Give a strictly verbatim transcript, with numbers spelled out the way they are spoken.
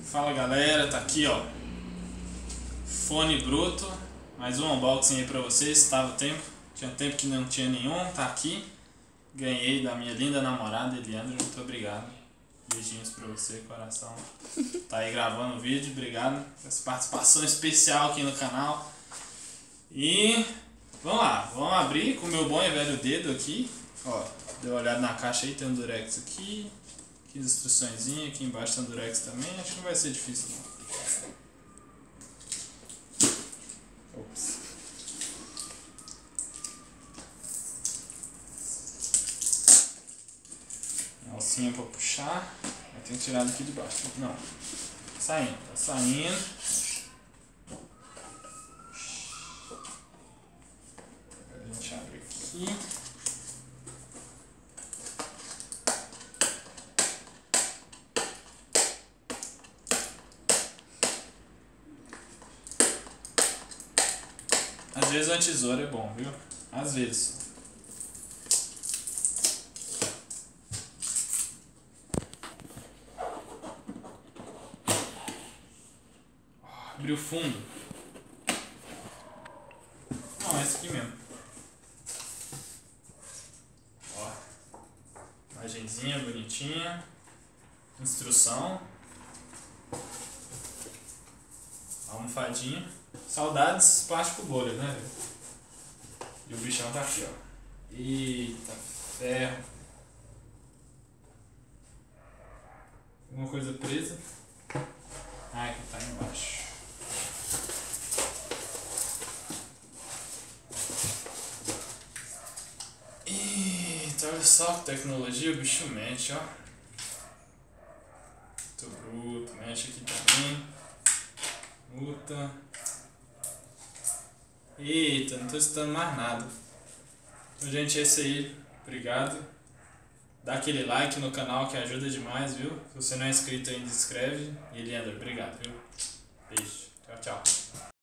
Fala galera, tá aqui ó, fone bruto, mais um unboxing aí pra vocês. Tava tempo, tinha tempo que não tinha nenhum, tá aqui. Ganhei da minha linda namorada Eliandra, muito obrigado. Beijinhos pra você, coração. Tá aí gravando o vídeo, obrigado por essa participação especial aqui no canal. E vamos lá, vamos abrir com o meu bom e velho dedo aqui. Ó, deu uma olhada na caixa aí, tem um durex aqui. Aqui as instruçõezinhas, aqui embaixo tem um durex também, acho que não vai ser difícil não. Ops. Alcinha pra puxar, eu tenho que tirar daqui de baixo, não, saindo, tá saindo. A gente abre aqui. Às vezes uma tesoura é bom, viu? Às vezes. Abriu o fundo. Não, é esse aqui mesmo. Ó. Imagenzinha bonitinha. Instrução. Almofadinha. Saudades plástico bolha, né? E o bichão tá aqui, ó. Eita, ferro. Alguma coisa presa. Ah, que tá embaixo. Eita, olha só que tecnologia, o bicho mexe, ó. Muito bruto, mexe aqui também. Muta. Eita, não tô escutando mais nada. Então, gente, é isso aí. Obrigado. Dá aquele like no canal que ajuda demais, viu? Se você não é inscrito ainda, se inscreve. E Eliandra, obrigado, viu? Beijo. Tchau, tchau.